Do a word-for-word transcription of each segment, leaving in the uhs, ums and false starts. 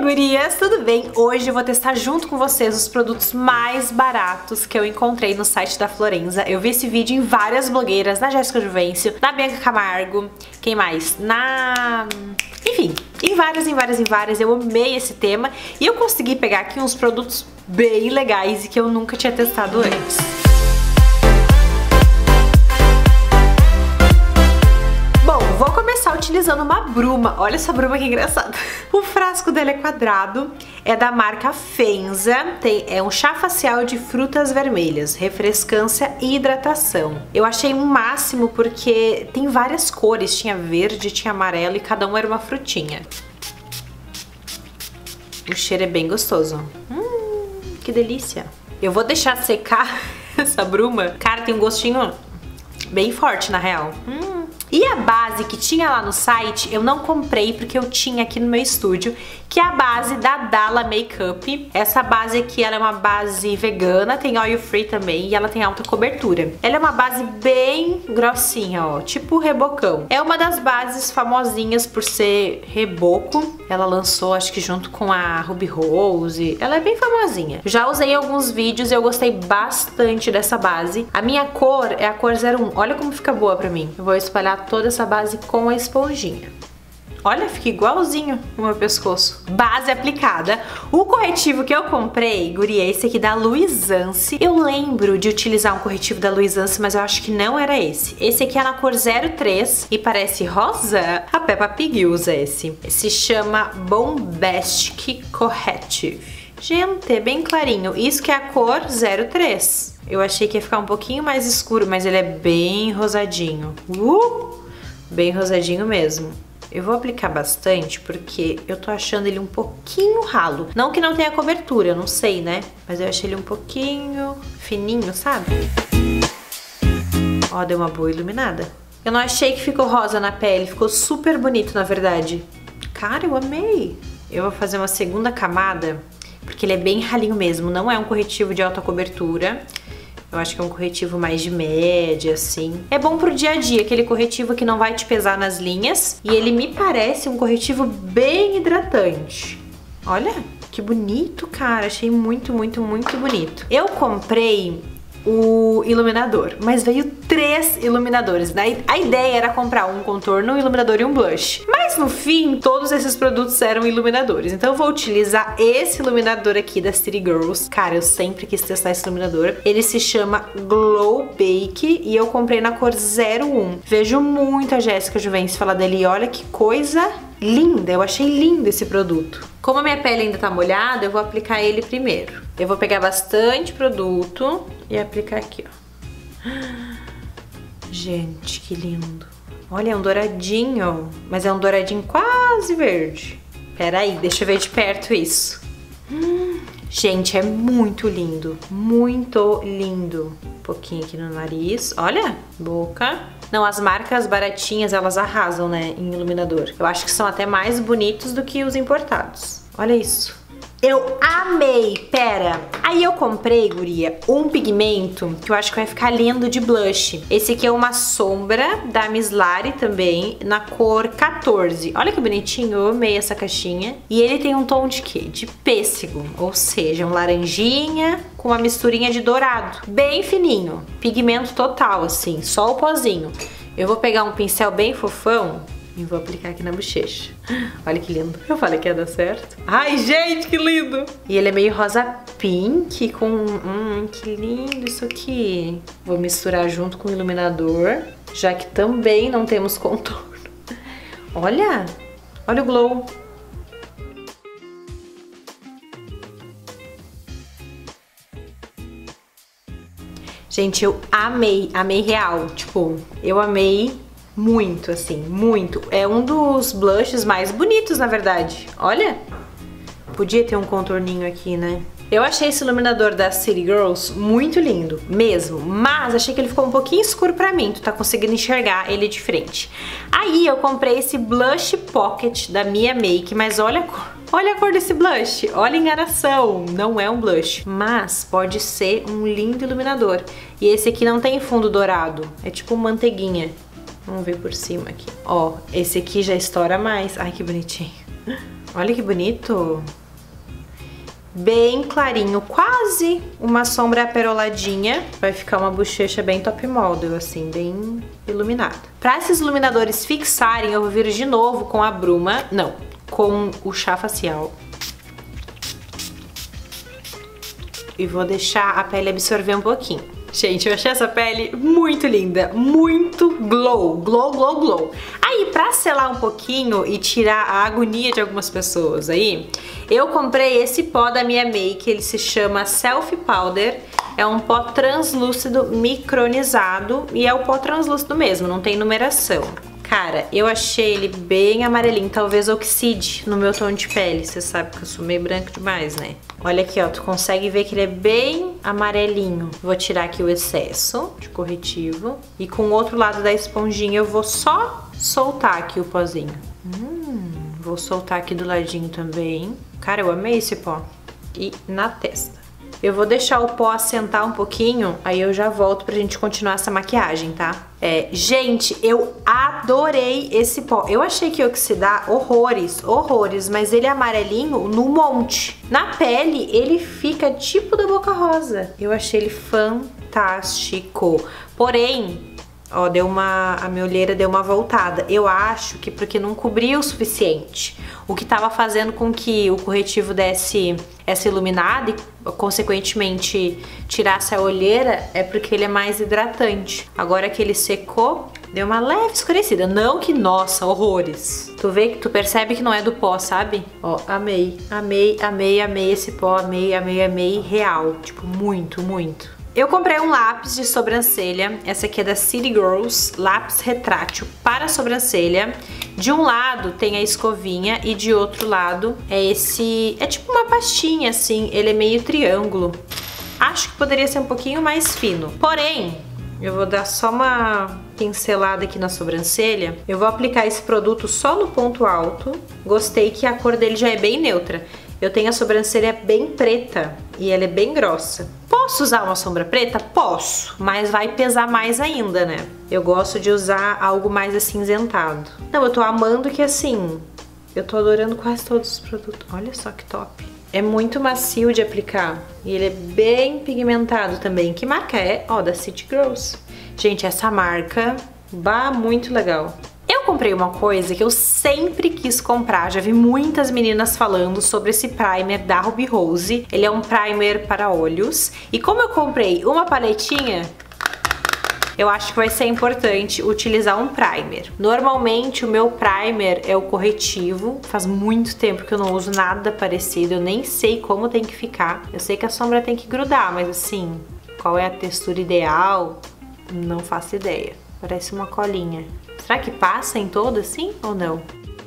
gurias, tudo bem? Hoje eu vou testar junto com vocês os produtos mais baratos que eu encontrei no site da Florenza. Eu vi esse vídeo em várias blogueiras, na Jéssica Juvencio, na Bianca Camargo, quem mais? Na... enfim, em várias, em várias, em várias. Eu amei esse tema e eu consegui pegar aqui uns produtos bem legais e que eu nunca tinha testado antes. Vou começar utilizando uma bruma. Olha essa bruma que engraçada. O frasco dela é quadrado, é da marca Fenza, tem, é um chá facial de frutas vermelhas, refrescância e hidratação. Eu achei um máximo porque tem várias cores, tinha verde, tinha amarelo e cada um era uma frutinha. O cheiro é bem gostoso. Hum, que delícia. Eu vou deixar secar essa bruma. Cara, tem um gostinho bem forte na real. Hum. E a base que tinha lá no site, eu não comprei porque eu tinha aqui no meu estúdio, que é a base da Dalla Makeup. Essa base aqui, ela é uma base vegana, tem oil free também e ela tem alta cobertura. Ela é uma base bem grossinha, ó, tipo rebocão. É uma das bases famosinhas por ser reboco. Ela lançou, acho que junto com a Ruby Rose. Ela é bem famosinha. Já usei em alguns vídeos e eu gostei bastante dessa base. A minha cor é a cor zero um. Olha como fica boa pra mim. Eu vou espalhar toda essa base com a esponjinha. Olha, fica igualzinho no meu pescoço. Base aplicada. O corretivo que eu comprei, guria, é esse aqui da Luisance. Eu lembro de utilizar um corretivo da Luisance, mas eu acho que não era esse. Esse aqui é na cor zero três e parece rosa. A Peppa Pig usa esse. Se chama Bombastic Corrective. Gente, é bem clarinho. Isso que é a cor zero três. Eu achei que ia ficar um pouquinho mais escuro, mas ele é bem rosadinho. Uh! Bem rosadinho mesmo. Eu vou aplicar bastante porque eu tô achando ele um pouquinho ralo. Não que não tenha cobertura, eu não sei, né? Mas eu achei ele um pouquinho fininho, sabe? Ó, deu uma boa iluminada. Eu não achei que ficou rosa na pele, ficou super bonito, na verdade. Cara, eu amei. Eu vou fazer uma segunda camada, porque ele é bem ralinho mesmo. Não é um corretivo de alta cobertura. Eu acho que é um corretivo mais de média, assim. É bom pro dia a dia, aquele corretivo que não vai te pesar nas linhas. E ele me parece um corretivo bem hidratante. Olha, que bonito, cara. Achei muito, muito, muito bonito. Eu comprei o iluminador, mas veio três iluminadores. A ideia era comprar um contorno, um iluminador e um blush. Mas no fim, todos esses produtos eram iluminadores. Então eu vou utilizar esse iluminador aqui da City Girls. Cara, eu sempre quis testar esse iluminador. Ele se chama Glow Bake e eu comprei na cor zero um. Vejo muito a Jéssica Juvencio falar dele e olha que coisa linda. Eu achei lindo esse produto. Como a minha pele ainda tá molhada, eu vou aplicar ele primeiro. Eu vou pegar bastante produto e aplicar aqui, ó. Gente, que lindo. Olha, é um douradinho, mas é um douradinho quase verde. Pera aí, deixa eu ver de perto isso. Hum, gente, é muito lindo, muito lindo. Um pouquinho aqui no nariz, olha, boca. Não, as marcas baratinhas, elas arrasam, né, em iluminador. Eu acho que são até mais bonitos do que os importados. Olha isso. Eu amei! Pera! Aí eu comprei, guria, um pigmento que eu acho que vai ficar lindo de blush. Esse aqui é uma sombra da Miss Lari também, na cor quatorze. Olha que bonitinho, eu amei essa caixinha. E ele tem um tom de quê? De pêssego, ou seja, um laranjinha com uma misturinha de dourado. Bem fininho, pigmento total, assim, só o pozinho. Eu vou pegar um pincel bem fofão e vou aplicar aqui na bochecha. Olha que lindo. Eu falei que ia dar certo. Ai, gente, que lindo! E ele é meio rosa pink com... Hum, que lindo isso aqui. Vou misturar junto com o iluminador, já que também não temos contorno. Olha! Olha o glow. Gente, eu amei. Amei real. Tipo, eu amei... muito, assim, muito. É um dos blushes mais bonitos, na verdade. Olha! Podia ter um contorninho aqui, né? Eu achei esse iluminador da City Girls muito lindo, mesmo. Mas achei que ele ficou um pouquinho escuro pra mim. Tu tá conseguindo enxergar ele de frente. Aí eu comprei esse Blush Pocket da Mia Make. Mas olha a cor, olha a cor desse blush. Olha a enganação. Não é um blush, mas pode ser um lindo iluminador. E esse aqui não tem fundo dourado. É tipo manteiguinha. Vamos ver por cima aqui. Ó, esse aqui já estoura mais. Ai, que bonitinho. Olha que bonito. Bem clarinho, quase uma sombra aperoladinha. Vai ficar uma bochecha bem top model, assim, bem iluminada. Pra esses iluminadores fixarem, eu vou vir de novo com a bruma, não, com o chá facial. E vou deixar a pele absorver um pouquinho. Gente, eu achei essa pele muito linda, muito glow, glow, glow, glow. Aí, pra selar um pouquinho e tirar a agonia de algumas pessoas aí, eu comprei esse pó da Mia Make, ele se chama Selfie Powder. É um pó translúcido micronizado e é o pó translúcido mesmo, não tem numeração. Cara, eu achei ele bem amarelinho, talvez oxide no meu tom de pele. Você sabe que eu sou meio branco demais, né? Olha aqui, ó, tu consegue ver que ele é bem amarelinho. Vou tirar aqui o excesso de corretivo. E com o outro lado da esponjinha eu vou só soltar aqui o pozinho. Hum, vou soltar aqui do ladinho também. Cara, eu amei esse pó. E na testa. Eu vou deixar o pó assentar um pouquinho, aí eu já volto pra gente continuar essa maquiagem, tá? É, gente, eu adorei esse pó. Eu achei que ia oxidar horrores, horrores, mas ele é amarelinho no monte. Na pele, ele fica tipo da Boca Rosa. Eu achei ele fantástico. Porém, ó, deu uma, a minha olheira deu uma voltada. Eu acho que porque não cobria o suficiente. O que tava fazendo com que o corretivo desse essa iluminada e, consequentemente, tirasse a olheira é porque ele é mais hidratante. Agora que ele secou, deu uma leve escurecida. Não que, nossa, horrores. Tu vê que tu percebe que não é do pó, sabe? Ó, amei, amei, amei, amei esse pó, amei, amei, amei, real. Tipo, muito, muito. Eu comprei um lápis de sobrancelha, essa aqui é da City Girls, lápis retrátil para sobrancelha. De um lado tem a escovinha e de outro lado é esse, é tipo uma pastinha assim, ele é meio triângulo. Acho que poderia ser um pouquinho mais fino, porém, eu vou dar só uma pincelada aqui na sobrancelha. Eu vou aplicar esse produto só no ponto alto, gostei que a cor dele já é bem neutra. Eu tenho a sobrancelha bem preta e ela é bem grossa. Posso usar uma sombra preta? Posso, mas vai pesar mais ainda, né? Eu gosto de usar algo mais acinzentado. Não, eu tô amando que assim, eu tô adorando quase todos os produtos. Olha só que top. É muito macio de aplicar e ele é bem pigmentado também. Que marca é? Ó, da City Girls. Gente, essa marca, bah, muito legal. Eu comprei uma coisa que eu sempre quis comprar, já vi muitas meninas falando sobre esse primer da Ruby Rose. Ele é um primer para olhos e como eu comprei uma paletinha, eu acho que vai ser importante utilizar um primer. Normalmente o meu primer é o corretivo, faz muito tempo que eu não uso nada parecido, eu nem sei como tem que ficar. Eu sei que a sombra tem que grudar, mas assim, qual é a textura ideal? Não faço ideia. Parece uma colinha. Será que passa em todo assim ou não?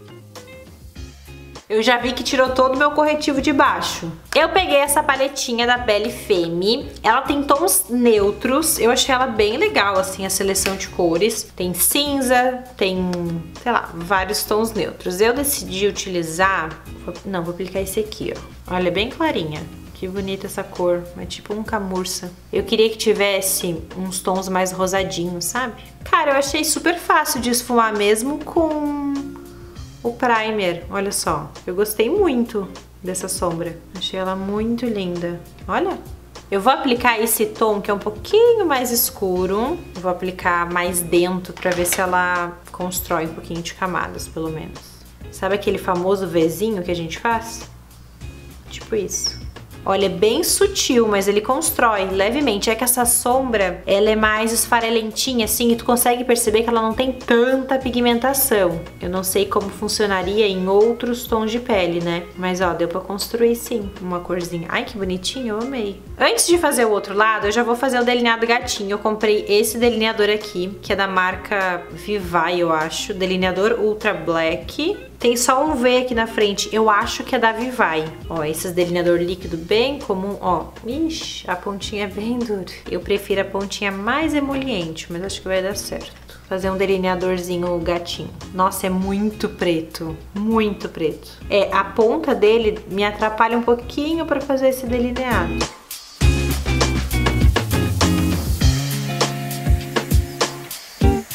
Eu já vi que tirou todo o meu corretivo de baixo. Eu peguei essa paletinha da Belle Femme. Ela tem tons neutros. Eu achei ela bem legal, assim, a seleção de cores. Tem cinza, tem, sei lá, vários tons neutros. Eu decidi utilizar... Não, vou aplicar esse aqui, ó. Olha, bem clarinha. Que bonita essa cor, é tipo um camurça. Eu queria que tivesse uns tons mais rosadinhos, sabe? Cara, eu achei super fácil de esfumar mesmo com o primer, olha só. Eu gostei muito dessa sombra, achei ela muito linda. Olha, eu vou aplicar esse tom que é um pouquinho mais escuro. Vou aplicar mais dentro pra ver se ela constrói um pouquinho de camadas, pelo menos. Sabe aquele famoso Vzinho que a gente faz? Tipo isso. Olha, é bem sutil, mas ele constrói levemente. É que essa sombra, ela é mais esfarelentinha, assim, e tu consegue perceber que ela não tem tanta pigmentação. Eu não sei como funcionaria em outros tons de pele, né? Mas, ó, deu pra construir, sim, uma corzinha. Ai, que bonitinho, eu amei. Antes de fazer o outro lado, eu já vou fazer o delineado gatinho. Eu comprei esse delineador aqui, que é da marca Vivai, eu acho. Delineador Ultra Black. Tem só um V aqui na frente, eu acho que é da Vivai. Ó, esses delineador líquido bem comum, ó. Ixi, a pontinha é bem dura. Eu prefiro a pontinha mais emoliente, mas acho que vai dar certo. Fazer um delineadorzinho gatinho. Nossa, é muito preto, muito preto. É, a ponta dele me atrapalha um pouquinho pra fazer esse delineado.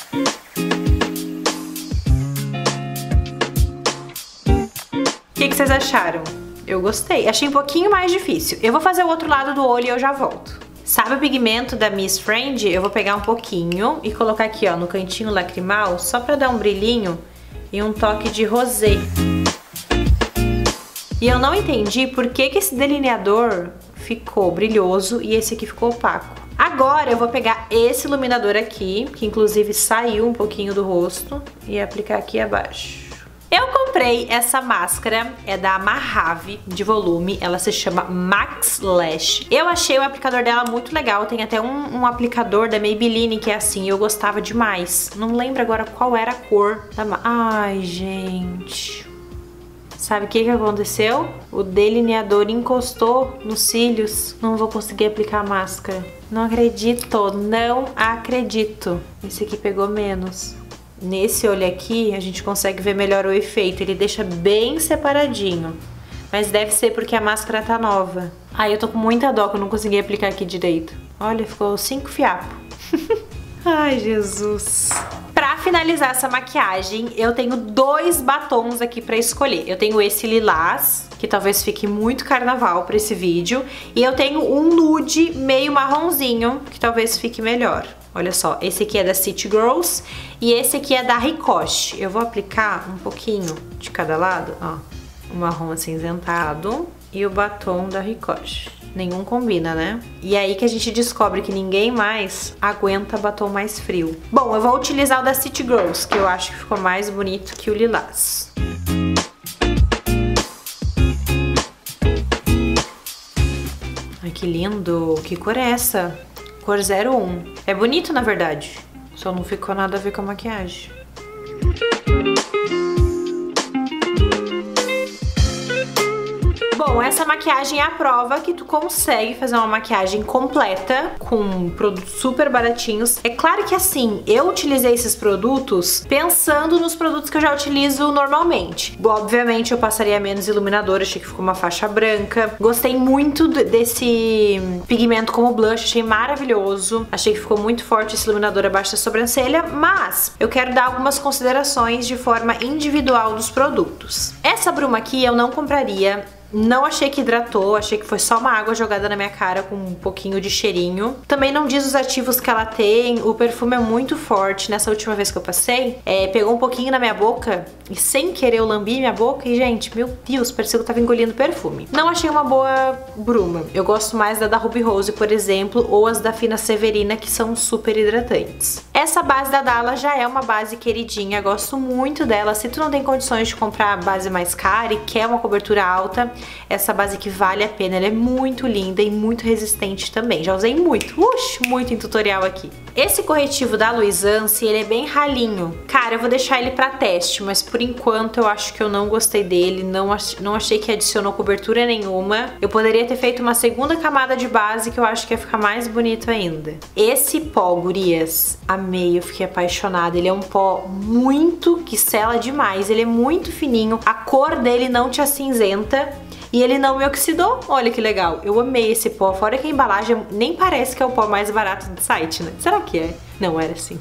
O que, que vocês acharam? Eu gostei. Achei um pouquinho mais difícil. Eu vou fazer o outro lado do olho e eu já volto. Sabe o pigmento da Miss Friend? Eu vou pegar um pouquinho e colocar aqui, ó, no cantinho lacrimal, só pra dar um brilhinho e um toque de rosé. E eu não entendi por que que esse delineador ficou brilhoso e esse aqui ficou opaco. Agora eu vou pegar esse iluminador aqui, que inclusive saiu um pouquinho do rosto, e aplicar aqui abaixo. Eu comprei essa máscara, é da Mojave, de volume, ela se chama Max Lash. Eu achei o aplicador dela muito legal, tem até um, um aplicador da Maybelline que é assim, eu gostava demais. Não lembro agora qual era a cor da ma... Ai, gente... Sabe o que que aconteceu? O delineador encostou nos cílios. Não vou conseguir aplicar a máscara. Não acredito, não acredito. Esse aqui pegou menos. Nesse olho aqui, a gente consegue ver melhor o efeito. Ele deixa bem separadinho. Mas deve ser porque a máscara tá nova. Ai, eu tô com muita dó que eu não consegui aplicar aqui direito. Olha, ficou cinco fiapos. Ai, Jesus. Pra finalizar essa maquiagem, eu tenho dois batons aqui pra escolher. Eu tenho esse lilás, que talvez fique muito carnaval pra esse vídeo. E eu tenho um nude meio marronzinho, que talvez fique melhor. Olha só, esse aqui é da City Girls e esse aqui é da Ricoche. Eu vou aplicar um pouquinho de cada lado, ó. O marrom acinzentado e o batom da Ricoche. Nenhum combina, né? E é aí que a gente descobre que ninguém mais aguenta batom mais frio. Bom, eu vou utilizar o da City Girls, que eu acho que ficou mais bonito que o lilás. Ai, que lindo! Que cor é essa? Cor zero um. É bonito, na verdade. Só não ficou nada a ver com a maquiagem. Bom, essa maquiagem é a prova que tu consegue fazer uma maquiagem completa com produtos super baratinhos. É claro que assim, eu utilizei esses produtos pensando nos produtos que eu já utilizo normalmente. Obviamente eu passaria menos iluminador, achei que ficou uma faixa branca. Gostei muito desse pigmento como blush, achei maravilhoso. Achei que ficou muito forte esse iluminador abaixo da sobrancelha, mas eu quero dar algumas considerações de forma individual dos produtos. Essa bruma aqui eu não compraria. Não achei que hidratou, achei que foi só uma água jogada na minha cara com um pouquinho de cheirinho. Também não diz os ativos que ela tem, o perfume é muito forte. Nessa última vez que eu passei, é, pegou um pouquinho na minha boca e sem querer eu lambi minha boca e, gente, meu Deus, parecia que eu tava engolindo perfume. Não achei uma boa bruma. Eu gosto mais da da Ruby Rose, por exemplo, ou as da Fina Severina, que são super hidratantes. Essa base da Dalla já é uma base queridinha, gosto muito dela. Se tu não tem condições de comprar a base mais cara e quer uma cobertura alta, essa base aqui vale a pena, ela é muito linda e muito resistente também. Já usei muito, uxi, muito em tutorial aqui. Esse corretivo da Luisance, ele é bem ralinho. Cara, eu vou deixar ele pra teste, mas por enquanto eu acho que eu não gostei dele, não, ach não achei que adicionou cobertura nenhuma. Eu poderia ter feito uma segunda camada de base que eu acho que ia ficar mais bonito ainda. Esse pó, gurias, amei, eu fiquei apaixonada. Ele é um pó muito, que sela demais, ele é muito fininho, a cor dele não te acinzenta. E ele não me oxidou, olha que legal. Eu amei esse pó, fora que a embalagem nem parece que é o pó mais barato do site, né? Será que é? Não, era assim.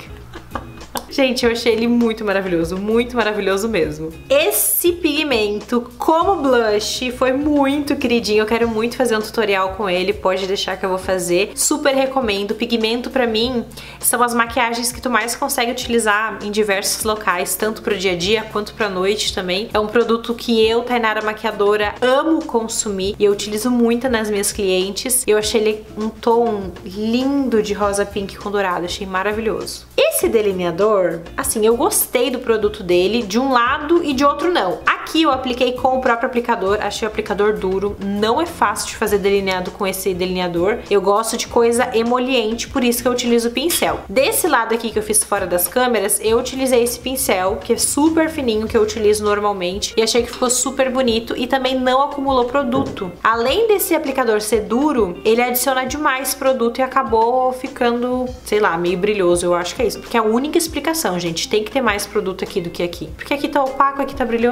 Gente, eu achei ele muito maravilhoso, muito maravilhoso mesmo. Esse pigmento como blush foi muito queridinho, eu quero muito fazer um tutorial com ele, pode deixar que eu vou fazer. Super recomendo. Pigmento pra mim são as maquiagens que tu mais consegue utilizar em diversos locais, tanto pro dia a dia quanto pra noite também. É um produto que eu, Tainara Maquiadora, amo consumir e eu utilizo muito nas minhas clientes. Eu achei ele um tom lindo de rosa pink com dourado, achei maravilhoso. Esse delineador, assim, eu gostei do produto dele, de um lado e de outro não. Aqui eu apliquei com o próprio aplicador, achei o aplicador duro, não é fácil de fazer delineado com esse delineador. Eu gosto de coisa emoliente, por isso que eu utilizo o pincel. Desse lado aqui que eu fiz fora das câmeras, eu utilizei esse pincel, que é super fininho, que eu utilizo normalmente, e achei que ficou super bonito e também não acumulou produto. Além desse aplicador ser duro, ele adiciona demais produto e acabou ficando, sei lá, meio brilhoso, eu acho que é isso, porque é a única explicação, gente, tem que ter mais produto aqui do que aqui. Porque aqui tá opaco, aqui tá brilhoso, não entendi.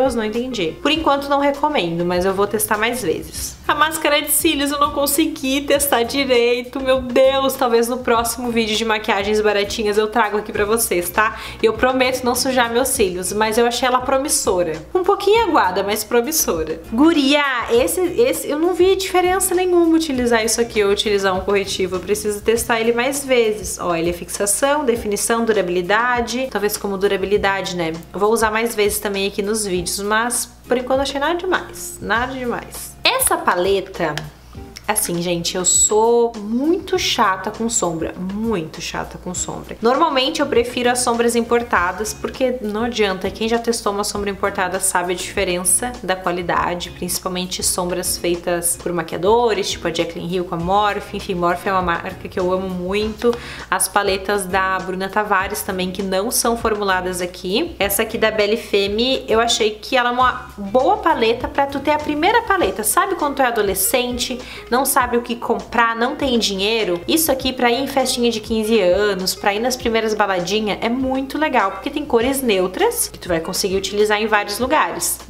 arrependi. Por enquanto não recomendo, mas eu vou testar mais vezes. A máscara de cílios eu não consegui testar direito, meu Deus. Talvez no próximo vídeo de maquiagens baratinhas eu trago aqui pra vocês, tá? E eu prometo não sujar meus cílios, mas eu achei ela promissora. Um pouquinho aguada, mas promissora. Guria, esse, esse, eu não vi diferença nenhuma utilizar isso aqui ou utilizar um corretivo. Eu preciso testar ele mais vezes. Ó, ele é fixação, definição, durabilidade. Talvez como durabilidade, né? Eu vou usar mais vezes também aqui nos vídeos, mas por enquanto eu achei nada demais. Nada demais. Essa paleta... Assim, gente, eu sou muito chata com sombra, muito chata com sombra. Normalmente eu prefiro as sombras importadas, porque não adianta, quem já testou uma sombra importada sabe a diferença da qualidade, principalmente sombras feitas por maquiadores, tipo a Jaclyn Hill com a Morphe, enfim, Morphe é uma marca que eu amo muito. As paletas da Bruna Tavares também, que não são formuladas aqui. Essa aqui da Belle Femme, eu achei que ela é uma boa paleta pra tu ter a primeira paleta, sabe quando tu é adolescente, não não sabe o que comprar, não tem dinheiro, isso aqui pra ir em festinha de quinze anos, pra ir nas primeiras baladinhas, é muito legal, porque tem cores neutras, que tu vai conseguir utilizar em vários lugares.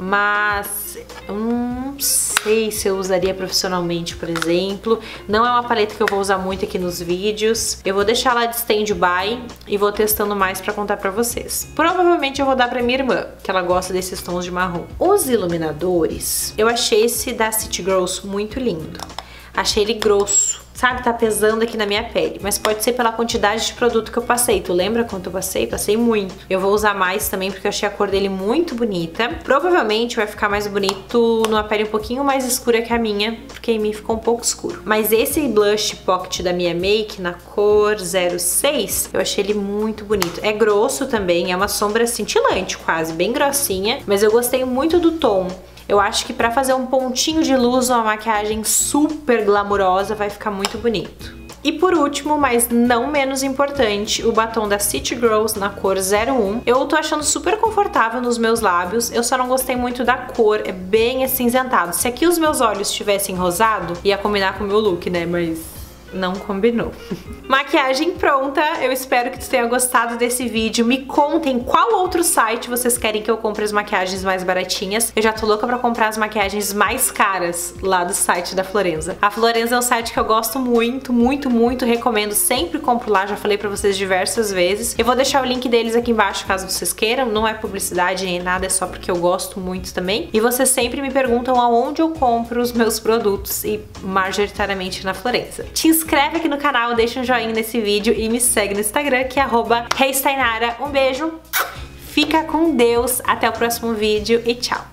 Mas eu não sei se eu usaria profissionalmente, por exemplo. Não é uma paleta que eu vou usar muito aqui nos vídeos. Eu vou deixar ela de stand-by e vou testando mais pra contar pra vocês. Provavelmente eu vou dar pra minha irmã, que ela gosta desses tons de marrom. Os iluminadores, eu achei esse da City Girls muito lindo. Achei ele grosso, sabe? Tá pesando aqui na minha pele, mas pode ser pela quantidade de produto que eu passei. Tu lembra quanto eu passei? Passei muito. Eu vou usar mais também porque eu achei a cor dele muito bonita. Provavelmente vai ficar mais bonito numa pele um pouquinho mais escura que a minha, porque em mim ficou um pouco escuro. Mas esse blush pocket da Mia Make na cor zero seis, eu achei ele muito bonito. É grosso também, é uma sombra cintilante quase, bem grossinha, mas eu gostei muito do tom. Eu acho que pra fazer um pontinho de luz, uma maquiagem super glamurosa, vai ficar muito bonito. E por último, mas não menos importante, o batom da City Girls na cor zero um. Eu tô achando super confortável nos meus lábios, eu só não gostei muito da cor, é bem acinzentado. Se aqui os meus olhos tivessem rosado, ia combinar com o meu look, né? Mas... não combinou. Maquiagem pronta, eu espero que tu tenha gostado desse vídeo. Me contem qual outro site vocês querem que eu compre as maquiagens mais baratinhas. Eu já tô louca pra comprar as maquiagens mais caras lá do site da Florenza. A Florenza é um site que eu gosto muito, muito, muito, recomendo, sempre compro lá, já falei pra vocês diversas vezes. Eu vou deixar o link deles aqui embaixo caso vocês queiram, não é publicidade nem nada, é só porque eu gosto muito também. E vocês sempre me perguntam aonde eu compro os meus produtos e majoritariamente na Florenza. Te inscreve aqui no canal, deixa um joinha nesse vídeo e me segue no Instagram, que é arroba Reis Tainara. Um beijo, fica com Deus, até o próximo vídeo e tchau!